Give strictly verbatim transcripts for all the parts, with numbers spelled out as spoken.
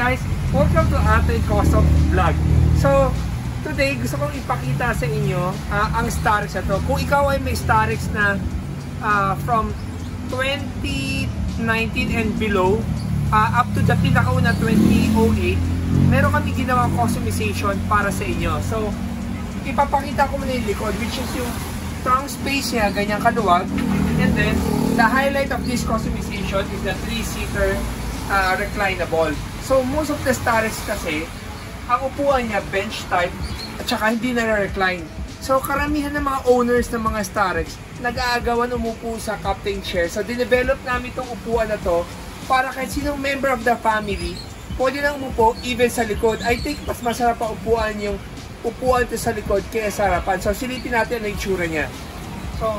guys, welcome to Ate Custom Vlog. So, today gusto kong ipakita sa inyo uh, ang Starex na to. Kung ikaw ay may Starex na uh, from twenty nineteen and below, uh, up to the pinakauna twenty oh eight, meron kami ginawang customization para sa inyo. So, ipapakita ko muna yung likod, which is yung trunk space niya, ganyan kaluwag. And then, the highlight of this customization is the three-seater uh, reclinable. So, most of the Starex kasi, ang upuan niya, bench type, at saka hindi na-recline. So, karamihan ng mga owners ng mga Starex, nag-aagawan umupo sa captain chair. So, dinevelop namin itong upuan na to para kahit sinong member of the family, pwede nang umupo even sa likod. I think mas masarap pa upuan yung upuan ito sa likod kaya sa harapan. So, silipin natin ang itsura niya. So,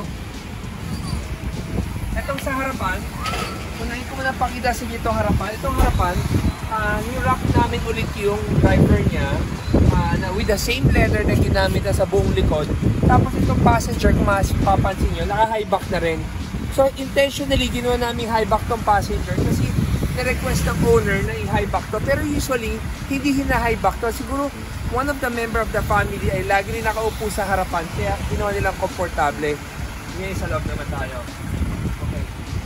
itong sa harapan, unahin ko muna pakita sa inyo itong harapan. Itong harapan, uh, ni-wrap namin ulit yung driver niya uh, na with the same leather na ginamit na sa buong likod. Tapos itong passenger, kung mapapansin nyo, naka-high back na rin. So, intentionally, ginawa namin high back tong passenger kasi na-request ng owner na i-high back to. Pero usually, hindi hina-high back to. Siguro, one of the member of the family ay lagi rin nakaupo sa harapan. Kaya ginawa nilang komportable. Ngayon sa loob naman tayo. Okay.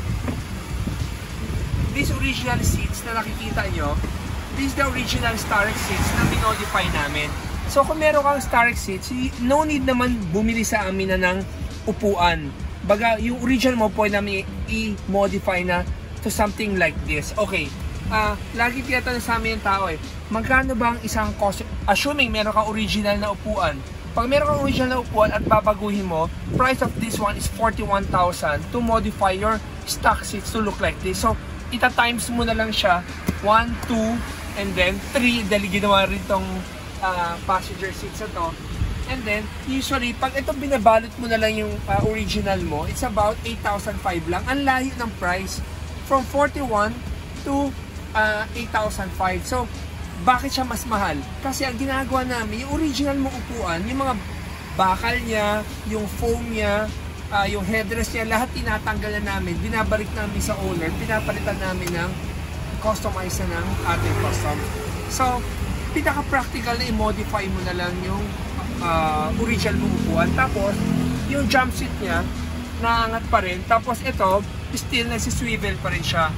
These original seats na nakikita nyo, these the original Starex seats na minodify namin. So kung meron kang Starex seats, no need naman bumili sa amin na ng upuan. Baga, yung original mo pwede namin i-modify na to something like this. Okay, uh, lagi tinatanong sa amin yung tao eh, magkano ba ang isang cost? Assuming meron kang original na upuan. Pag meron kang original na upuan at babaguhin mo, price of this one is forty-one thousand to modify your stock seats to look like this. So, ita-times mo na lang siya, one, two, and then three, dahil ginawa rin itong uh, passenger seats na to. And then, usually, pag itong binabalot mo na lang yung uh, original mo, it's about eight thousand five lang. Ang layo ng price from forty-one to uh, eight thousand five. So, bakit siya mas mahal? Kasi ang ginagawa namin, yung original mong upuan, yung mga bakal niya, yung foam niya, uh, yung headrest niya, lahat tinatanggal na namin, binabalik namin sa owner, pinapalitan namin ng customize na ng ating custom. So, pinaka-practical na i-modify mo na lang yung uh, original mong upuan. Tapos, yung jump seat niya, naangat pa rin. Tapos ito, still nagsiswivel pa rin siya.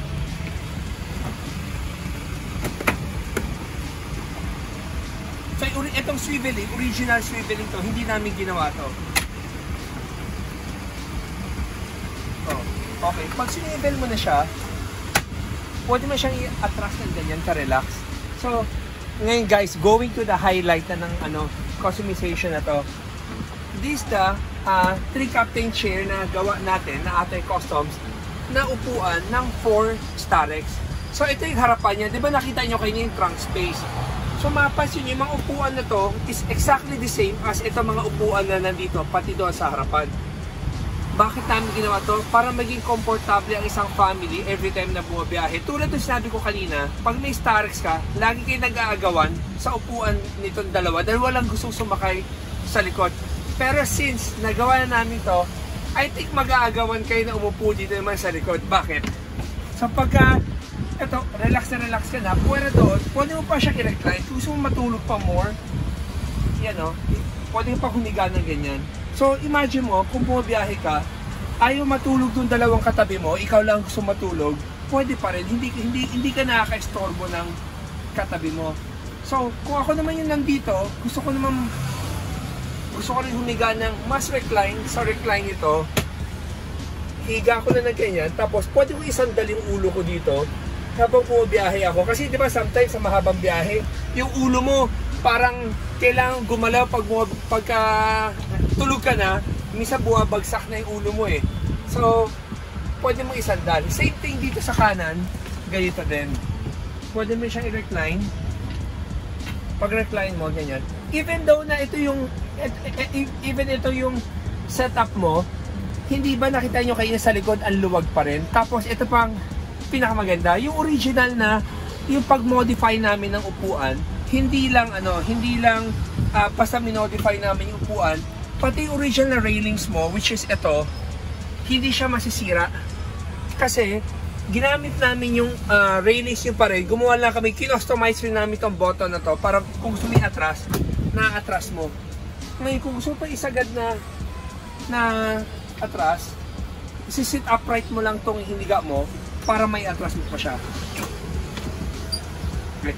So, itong swiveling, original swiveling to, hindi namin ginawa to. Oh, okay, pag swivel mo na siya, pwede mo siyang i-attract ng ganyan, ka-relax. So, ngayon guys, going to the highlight na ng ano, customization na to. This the uh, three captain chair na gawa natin, na Ate Customs, na upuan ng four Starex. So, ito yung harapan niya. Di ba nakita nyo kayo yung trunk space? So mapapansin nyo, yung mga upuan na to is exactly the same as ito mga upuan na nandito, pati doon sa harapan. Bakit namin ginawa to? Para maging komportable ang isang family every time na bumabiyahe. Tulad ng sinabi ko kanina, pag may Starex ka, lagi kayo nag-aagawan sa upuan nitong dalawa dahil walang gustong sumakay sa likod. Pero since nagawa na namin to, I think mag-aagawan kayo na umupo dito naman sa likod. Bakit? So pagka ito, relax na relax ka na, pwede doon, pwede mo pa siya i-recline. Gusto mo matulog pa more, yan o, pwede mo pa humiga ng ganyan. So, imagine mo, kung bumabiyahe ka, ayaw matulog doon dalawang katabi mo, ikaw lang gusto matulog, pwede pa rin, hindi, hindi, hindi ka nakaka-estorbo ng katabi mo. So, kung ako naman yung nandito, gusto ko naman, gusto ko rin humiga ng mas recline, sa recline ito, higa ko na ng ganyan, tapos pwede ko isandal yung ulo ko dito, habang bumabiyahe ako. Kasi di ba sometimes sa mahabang biyahe, yung ulo mo parang kailangan gumalaw pag pagka tulog ka na, minsan bumabagsak na yung ulo mo eh. So, pwede mo isandal. Same thing dito sa kanan, ganito din. Pwede mo siyang i-recline. Pag recline mo, ganyan. Even though na ito yung even ito yung setup mo, hindi ba nakita nyo kayo sa likod ang luwag pa rin? Tapos ito pang pinakamaganda, yung original na yung pag-modify namin ng upuan, hindi lang ano, hindi lang uh, basta minodify namin yung upuan, pati yung original na railings mo, which is ito, hindi siya masisira kasi ginamit namin yung uh, railings yung pa rin. Gumawa lang kami, kinostomize rin namin itong button na to para kung gusto mo atras, na-atras mo. Ngayon, kung gusto mo pa isagad na na atras, isi-sit upright mo lang tong hiniga mo para may atras mo pa siya. Okay.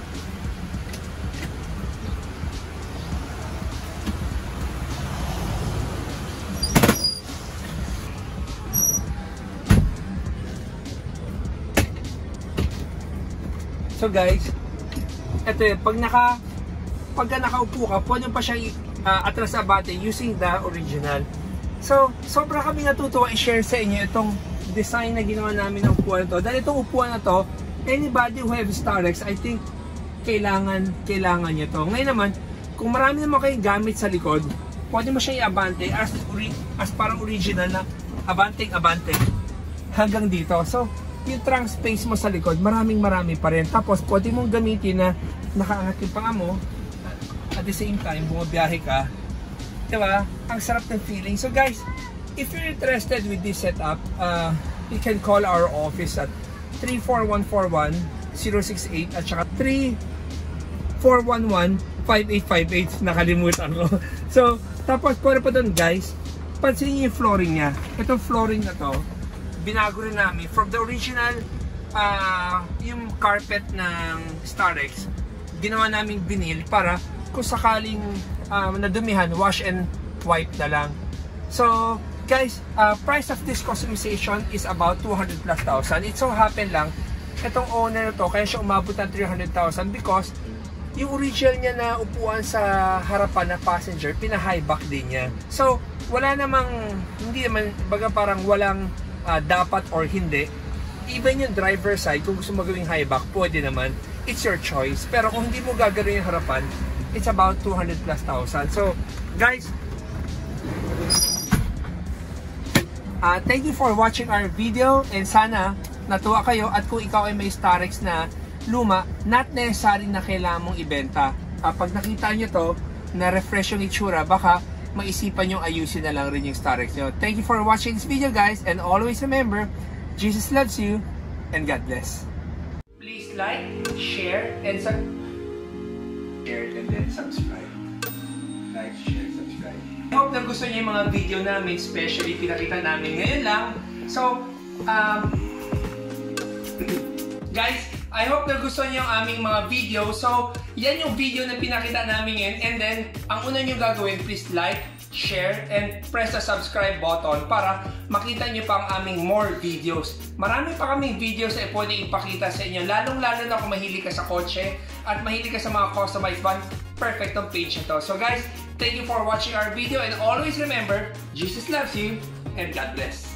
So guys, ito yun, pag naka pagka nakaupo ka, pwede pa siya uh, atras abante using the original. So, sobra kami natutuwa i-share sa inyo itong design na ginawa namin ng upuan to. Dahil itong upuan na to, anybody who have Starex, I think kailangan, kailangan nyo to. Ngayon naman, kung marami naman kayong gamit sa likod, pwede mo siya i-abante as, as parang original na abante-abante hanggang dito. So, yung trunk space mo sa likod, maraming marami pa rin. Tapos, pwede mong gamitin na nakaangat yung panga mo. At the same time, bumabiyahe ka. Diba? Ang sarap ng feeling. So guys, if you're interested with this setup, uh, you can call our office at three four one four one zero six eight at saka three four one one five eight five eight. Nakalimutan ko. So, tapos pwede pa doon guys, pansinin niyo yung flooring niya. Itong flooring na to, binago rin namin from the original uh, yung carpet ng Starex, ginawa namin vinyl para kung sakaling um, nadumihan, wash and wipe na lang. So guys, uh, price of this customization is about two hundred plus thousand. It so happen lang itong owner na to kaya siya umabot ng three hundred thousand because yung original niya na upuan sa harapan na passenger, pina-high back din niya. So wala namang, hindi naman, baga parang walang uh, dapat or hindi. Even yung driver side, kung gusto mo gawing high back, pwede naman. It's your choice. Pero kung hindi mo gagawin yung harapan, it's about two hundred plus thousand. So, guys, uh, thank you for watching our video and sana natuwa kayo at kung ikaw ay may Starex na luma, not necessary na kailangan mong ibenta. Uh, pag nakita nyo to, na refresh yung itsura, baka maisipan yung ayusin na lang rin yung Starex nyo. Thank you for watching this video guys and always remember, Jesus loves you and God bless. Please like, share, and subscribe. Share and then subscribe. Like, share, subscribe. I hope na gusto niyo yung mga video namin, especially pinakita namin ngayon lang. So, um, guys, I hope na gusto niyo yung aming mga video. So, yan yung video na pinakita namin ngayon. And then, ang una niyo gagawin, please like, share, and press the subscribe button para makita niyo pa ang aming more videos. Marami pa kaming videos na pwede ipakita sa inyo. Lalong-lalo na kung mahilig ka sa kotse at mahilig ka sa mga customized van, perfect ang page nito. So guys, thank you for watching our video and always remember, Jesus loves you and God bless.